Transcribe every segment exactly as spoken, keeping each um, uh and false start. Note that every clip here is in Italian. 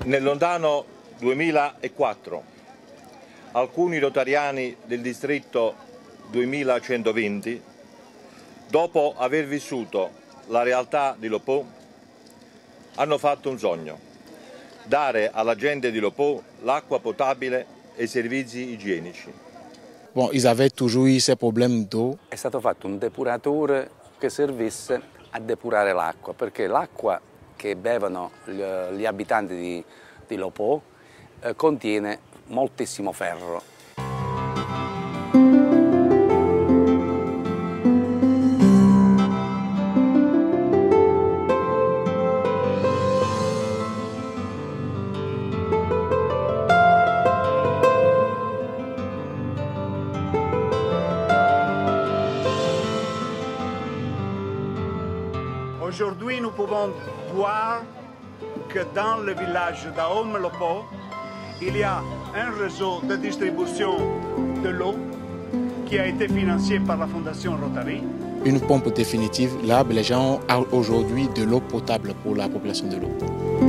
Nel lontano duemilaquattro alcuni rotariani del distretto duemilacentoventi, dopo aver vissuto la realtà di Lopò, hanno fatto un sogno: dare alla gente di Lopò l'acqua potabile e i servizi igienici. Bon, ils avaient toujours eu ces problèmes d'eau. È stato fatto un depuratore che servisse a depurare l'acqua, perché l'acqua che bevono gli, gli abitanti di, di Lopò eh, contiene moltissimo ferro. Aujourd'hui, nous pouvons voir que dans le village d'Aom-Lopò, il y a un réseau de distribution de l'eau qui a été financé par la Fondation Rotary. Une pompe définitive, là, les gens ont aujourd'hui de l'eau potable pour la population de Lopò.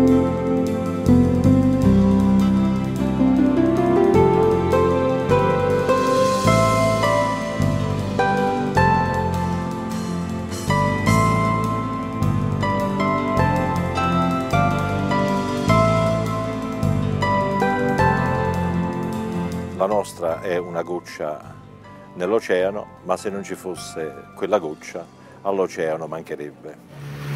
La nostra è una goccia nell'oceano, ma se non ci fosse quella goccia, all'oceano mancherebbe.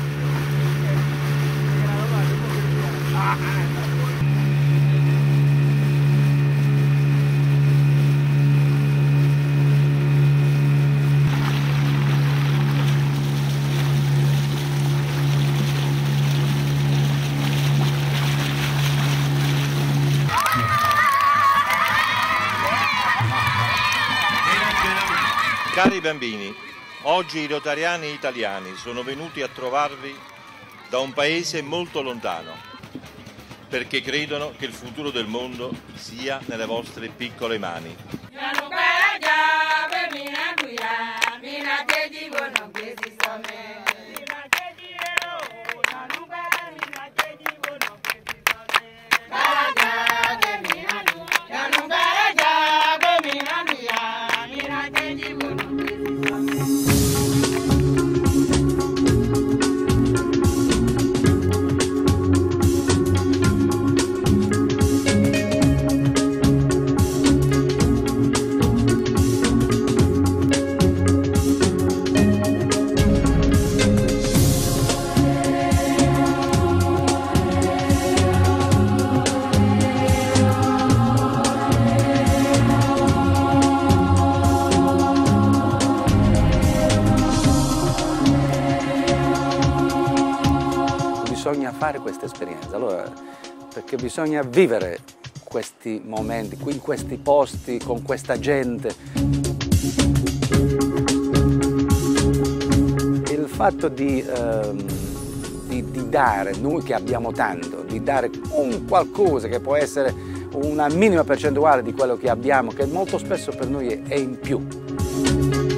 Cari bambini, oggi i rotariani italiani sono venuti a trovarvi da un paese molto lontano, perché credono che il futuro del mondo sia nelle vostre piccole mani. Bisogna fare questa esperienza, allora, perché bisogna vivere questi momenti, qui in questi posti, con questa gente. Il fatto di, ehm, di, di dare, noi che abbiamo tanto, di dare un qualcosa che può essere una minima percentuale di quello che abbiamo, che molto spesso per noi è in più.